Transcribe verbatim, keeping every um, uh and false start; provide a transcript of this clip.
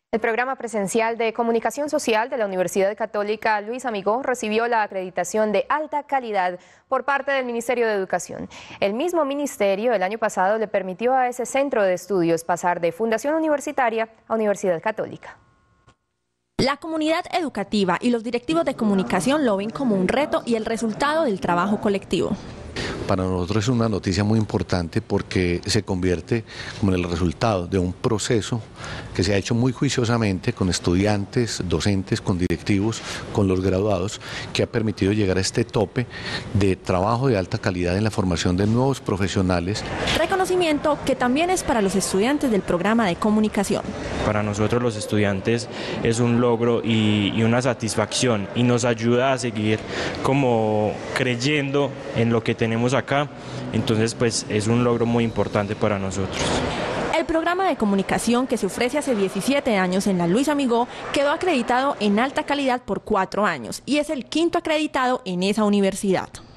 El programa presencial de comunicación social de la Universidad Católica Luis Amigó recibió la acreditación de alta calidad por parte del Ministerio de Educación. El mismo ministerio el año pasado le permitió a ese centro de estudios pasar de fundación universitaria a Universidad Católica. La comunidad educativa y los directivos de comunicación lo ven como un reto y el resultado del trabajo colectivo. Para nosotros es una noticia muy importante porque se convierte como en el resultado de un proceso que se ha hecho muy juiciosamente con estudiantes, docentes, con directivos, con los graduados, que ha permitido llegar a este tope de trabajo de alta calidad en la formación de nuevos profesionales. Reconocimiento que también es para los estudiantes del programa de comunicación. Para nosotros los estudiantes es un logro y, y una satisfacción y nos ayuda a seguir como creyendo en lo que tenemos acá, entonces pues es un logro muy importante para nosotros. El programa de comunicación que se ofrece hace diecisiete años en la Luis Amigó quedó acreditado en alta calidad por cuatro años y es el quinto acreditado en esa universidad.